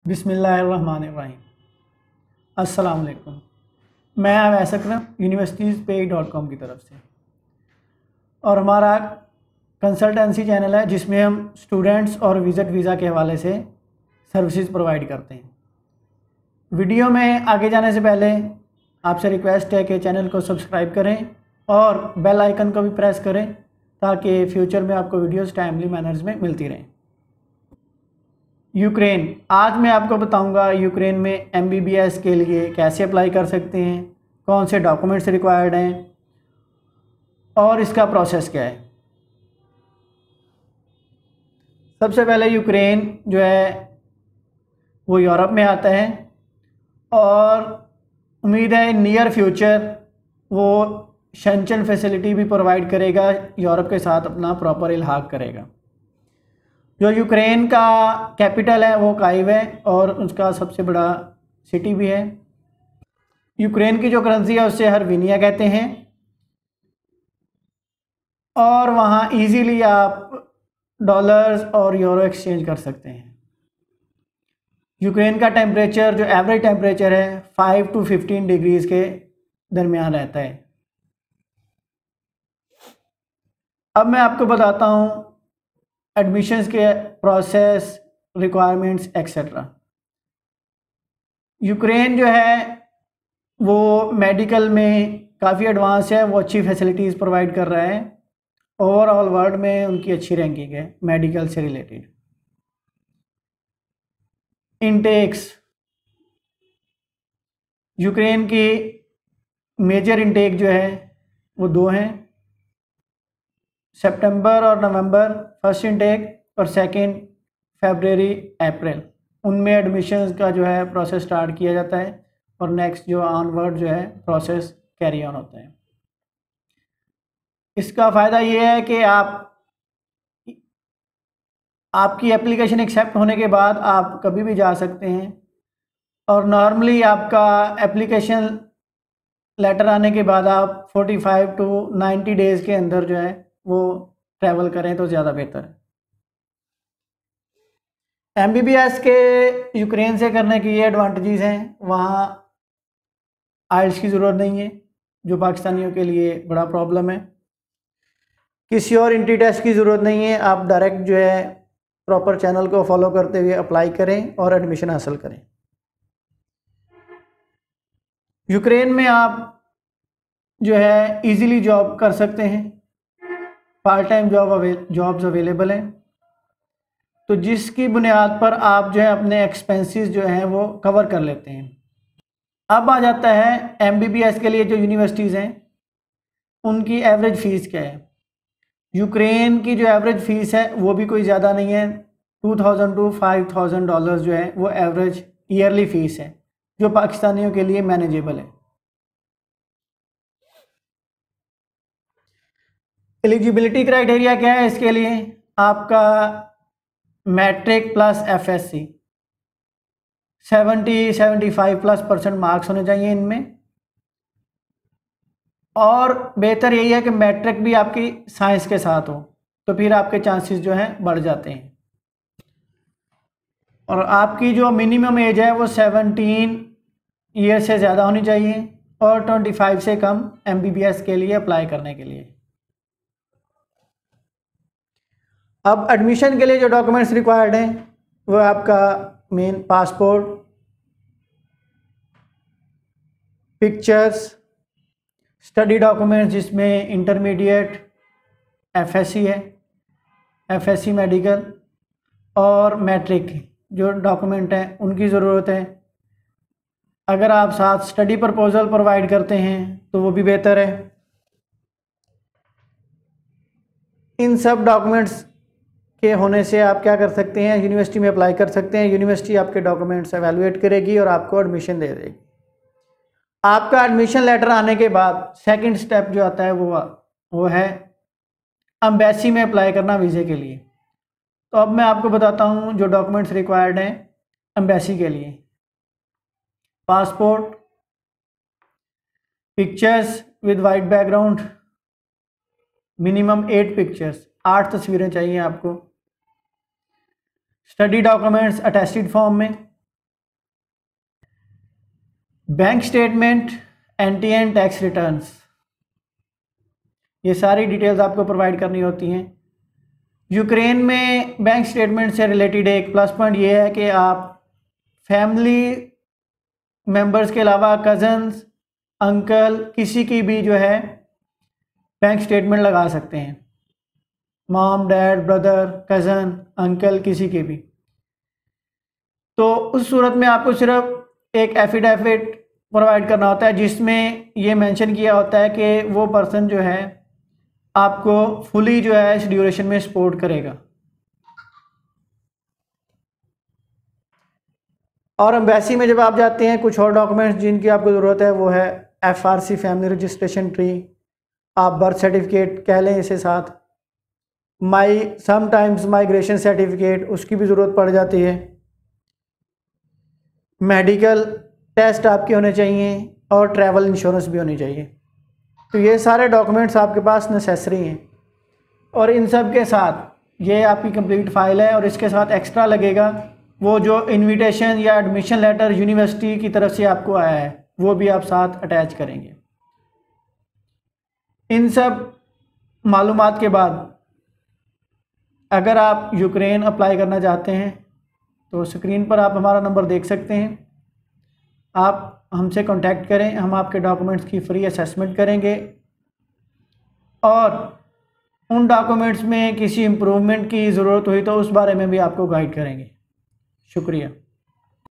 बिस्मिल्लाहिर्रहमानिर्रहीम। अस्सलाम वालेकुम। मैं अवैस अकरम universitiespaid.com की तरफ से, और हमारा कंसल्टेंसी चैनल है जिसमें हम स्टूडेंट्स और विज़िट वीज़ा के हवाले से सर्विसेज प्रोवाइड करते हैं। वीडियो में आगे जाने से पहले आपसे रिक्वेस्ट है कि चैनल को सब्सक्राइब करें और बेल आइकन को भी प्रेस करें ताकि फ्यूचर में आपको वीडियोस टाइमली मैनर्स में मिलती रहें। यूक्रेन, आज मैं आपको बताऊंगा यूक्रेन में MBBS के लिए कैसे अप्लाई कर सकते हैं, कौन से डॉक्यूमेंट्स रिक्वायर्ड हैं और इसका प्रोसेस क्या है। सबसे पहले यूक्रेन जो है वो यूरोप में आता है और उम्मीद है नियर फ्यूचर वो शेंचन फैसिलिटी भी प्रोवाइड करेगा, यूरोप के साथ अपना प्रॉपर इल्हाक करेगा। जो यूक्रेन का कैपिटल है वो काइव है और उसका सबसे बड़ा सिटी भी है। यूक्रेन की जो करेंसी है उससे हर्विनिया कहते हैं और वहाँ इजीली आप डॉलर्स और यूरो एक्सचेंज कर सकते हैं। यूक्रेन का टेम्परेचर जो एवरेज टेम्परेचर है 5 to 15 डिग्रीज़ के दरमियान रहता है। अब मैं आपको बताता हूँ एडमिशन्स के प्रोसेस, रिक्वायरमेंट्स एक्सेट्रा। यूक्रेन जो है वो मेडिकल में काफ़ी एडवांस है, वो अच्छी फैसिलिटीज़ प्रोवाइड कर रहा है। ओवरऑल वर्ल्ड में उनकी अच्छी रैंकिंग है मेडिकल से रिलेटेड। इनटेक्स, यूक्रेन की मेजर इनटेक जो है वो दो हैं, सितंबर और नवंबर फर्स्ट इनटेक और सेकंड फरवरी अप्रैल। उनमें एडमिशन्स का जो है प्रोसेस स्टार्ट किया जाता है और नेक्स्ट जो ऑनवर्ड जो है प्रोसेस कैरी ऑन होता है। इसका फ़ायदा ये है कि आपकी एप्लीकेशन एक्सेप्ट होने के बाद आप कभी भी जा सकते हैं और नॉर्मली आपका एप्लीकेशन लेटर आने के बाद आप 45 to 90 डेज़ के अंदर जो है वो ट्रैवल करें तो ज़्यादा बेहतर है। MBBS के यूक्रेन से करने की ये एडवांटेजेस हैं, वहाँ आइल्स की ज़रूरत नहीं है जो पाकिस्तानियों के लिए बड़ा प्रॉब्लम है। किसी और इंट्री टेस्ट की ज़रूरत नहीं है, आप डायरेक्ट जो है प्रॉपर चैनल को फॉलो करते हुए अप्लाई करें और एडमिशन हासिल करें। यूक्रेन में आप जो है इजीली जॉब कर सकते हैं, पार्ट टाइम जॉब्स अवेलेबल हैं, तो जिसकी बुनियाद पर आप जो है अपने एक्सपेंसेस जो हैं वो कवर कर लेते हैं। अब आ जाता है MBBS के लिए जो यूनिवर्सिटीज़ हैं उनकी एवरेज फ़ीस क्या है। यूक्रेन की जो एवरेज फ़ीस है वो भी कोई ज़्यादा नहीं है, 2000 to 5000 डॉलर्स जो है वो एवरेज ईयरली फ़ीस है जो पाकिस्तानियों के लिए मैनेजेबल है। एलिजिबिलिटी क्राइटेरिया क्या है इसके लिए, आपका मैट्रिक प्लस FSC 75+ मार्क्स होने चाहिए इनमें, और बेहतर यही है कि मैट्रिक भी आपकी साइंस के साथ हो तो फिर आपके चांसेस जो हैं बढ़ जाते हैं। और आपकी जो मिनिमम एज है वो 17 ईयर से ज़्यादा होनी चाहिए और 25 से कम MBBS के लिए अप्लाई करने के लिए। अब एडमिशन के लिए जो डॉक्यूमेंट्स रिक्वायर्ड हैं वो आपका main passport, pictures, study documents जिसमें इंटरमीडिएट FSC है, FSC मेडिकल और मैट्रिक जो डॉक्यूमेंट हैं उनकी ज़रूरत है। अगर आप साथ स्टडी प्रपोजल प्रोवाइड करते हैं तो वो भी बेहतर है। इन सब डॉक्यूमेंट्स के होने से आप क्या कर सकते हैं, यूनिवर्सिटी में अप्लाई कर सकते हैं। यूनिवर्सिटी आपके डॉक्यूमेंट्स एवेलुएट करेगी और आपको एडमिशन दे देगी। आपका एडमिशन लेटर आने के बाद सेकंड स्टेप जो आता है वो है एम्बेसी में अप्लाई करना वीज़े के लिए। तो अब मैं आपको बताता हूँ जो डॉक्यूमेंट्स रिक्वायर्ड हैं एम्बेसी के लिए। Passport, pictures with white background, minimum 8 pictures, 8 तस्वीरें चाहिए आपको। स्टडी डॉक्यूमेंट्स अटेस्टेड फॉर्म में, bank statement, NTN tax returns, ये सारी डिटेल्स आपको प्रोवाइड करनी होती हैं। यूक्रेन में बैंक स्टेटमेंट से रिलेटेड एक प्लस पॉइंट ये है कि आप फैमिली मेंबर्स के अलावा कज़न्स, अंकल, किसी की भी जो है बैंक स्टेटमेंट लगा सकते हैं। Mom, dad, brother, cousin, uncle, किसी के भी। तो उस सूरत में आपको सिर्फ एक एफिडेविट प्रोवाइड करना होता है जिसमें ये मेंशन किया होता है कि वो पर्सन जो है आपको फुली जो है इस ड्यूरेशन में सपोर्ट करेगा। और एम्बेसी में जब आप जाते हैं, कुछ और डॉक्यूमेंट्स जिनकी आपको ज़रूरत है वो है एफआरसी फैमिली रजिस्ट्रेशन ट्री, आप बर्थ सर्टिफिकेट कह लें इसे साथ, समटाइम्स माइग्रेशन सर्टिफिकेट, उसकी भी ज़रूरत पड़ जाती है। मेडिकल टेस्ट आपके होने चाहिए और ट्रैवल इंश्योरेंस भी होनी चाहिए। तो ये सारे डॉक्यूमेंट्स आपके पास नेसेसरी हैं और इन सब के साथ ये आपकी कंप्लीट फ़ाइल है और इसके साथ एक्स्ट्रा लगेगा वो जो इनविटेशन या एडमिशन लेटर यूनिवर्सिटी की तरफ से आपको आया है वो भी आप साथ अटैच करेंगे। इन सब मालूमात के बाद अगर आप यूक्रेन अप्लाई करना चाहते हैं तो स्क्रीन पर आप हमारा नंबर देख सकते हैं, आप हमसे कांटेक्ट करें, हम आपके डॉक्यूमेंट्स की फ्री असेसमेंट करेंगे और उन डॉक्यूमेंट्स में किसी इम्प्रूवमेंट की ज़रूरत हुई तो उस बारे में भी आपको गाइड करेंगे। शुक्रिया।